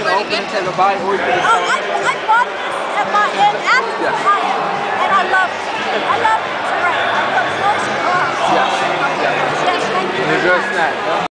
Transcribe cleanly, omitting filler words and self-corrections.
can open and take a bite, or you can just... I bought this at Athens, Ohio, and I love it. I love it. It's great. I love Roast Cross. Yes. Yes, thank you It's a very good much. snack.